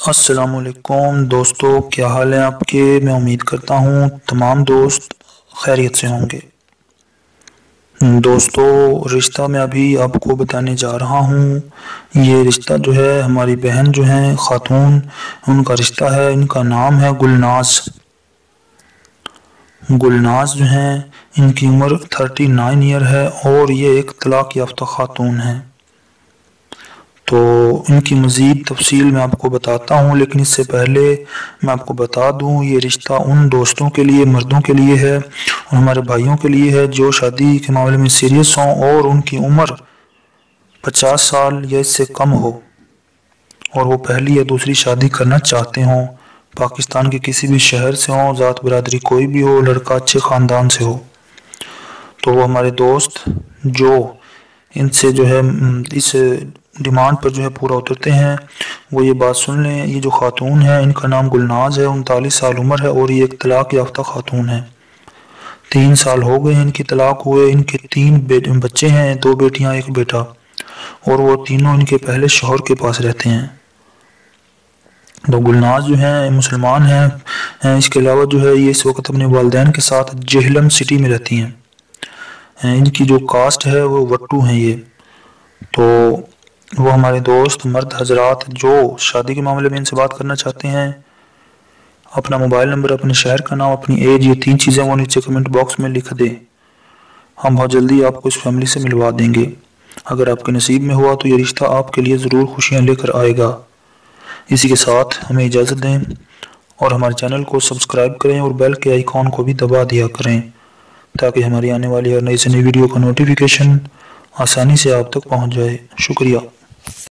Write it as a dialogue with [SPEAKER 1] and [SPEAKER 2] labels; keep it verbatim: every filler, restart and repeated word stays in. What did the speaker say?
[SPEAKER 1] السلام علیکم دوستو، کیا حال ہے آپ کے؟ میں امید کرتا ہوں تمام دوست خیریت سے ہوں گے۔ دوستو، رشتہ میں ابھی آپ کو بتانے جا رہا ہوں۔ یہ رشتہ جو ہے ہماری بہن جو ہیں خاتون، ان کا رشتہ ہے، ان کا نام ہے گلناز۔ گلناز جو ہیں ان کی عمر تھرٹی نائن ایئر ہے اور یہ ایک طلاق یافتہ خاتون ہیں۔ تو ان کی مزید تفصیل میں آپ کو بتاتا ہوں، لیکن اس سے پہلے میں آپ کو بتا دوں یہ رشتہ ان دوستوں کے لیے، مردوں کے لیے ہے اور ہمارے بھائیوں کے لیے ہے جو شادی کے معاملے میں سیریس ہوں اور ان کی عمر پچاس سال یا اس سے کم ہو اور وہ پہلی یا دوسری شادی کرنا چاہتے ہوں، پاکستان کے کسی بھی شہر سے ہوں، ذات برادری کوئی بھی ہو، لڑکا اچھے خاندان سے ہو، تو وہ ہمارے دوست جو ان سے جو ہے اس ڈیمانڈ پر جو ہے پورا اترتے ہیں وہ یہ بات سن لیں۔ یہ جو خاتون ہے ان کا نام گلناز ہے، انتالیس سال عمر ہے اور یہ ایک طلاق یافتہ خاتون ہے۔ تین سال ہو گئے ان کی طلاق ہوئے، ان کے تین بچے ہیں، دو بیٹیاں ایک بیٹا، اور وہ تینوں ان کے پہلے شوہر کے پاس رہتے ہیں۔ تو گلناز جو ہیں مسلمان ہیں، اس کے علاوہ جو ہے یہ اس وقت اپنے والدین کے ساتھ جہلم سٹی میں رہتی ہیں۔ ان کی جو کاسٹ ہے وہ وٹو ہیں یہ۔ تو وہ ہمارے دوست مرد حضرات جو شادی کے معاملے میں ان سے بات کرنا چاہتے ہیں، اپنا موبائل نمبر، اپنے شہر کا نام، اپنی ایج، یہ تین چیزیں وہ نیچے کمنٹ باکس میں لکھ دیں۔ ہم بہت جلدی آپ کو اس فیملی سے ملوا دیں گے۔ اگر آپ کے نصیب میں ہوا تو یہ رشتہ آپ کے لیے ضرور خوشیاں لے کر آئے گا۔ اسی کے ساتھ ہمیں اجازت دیں اور ہمارے چینل کو سبسکرائب کریں اور بیل کے آئیکن کو بھی دبا دیا کریں تاکہ ہماری آنے والی ہر نئی سے نئی ویڈیو کا نوٹیفیکیشن آسانی سے آپ تک پہنچ جائے۔ شکریہ۔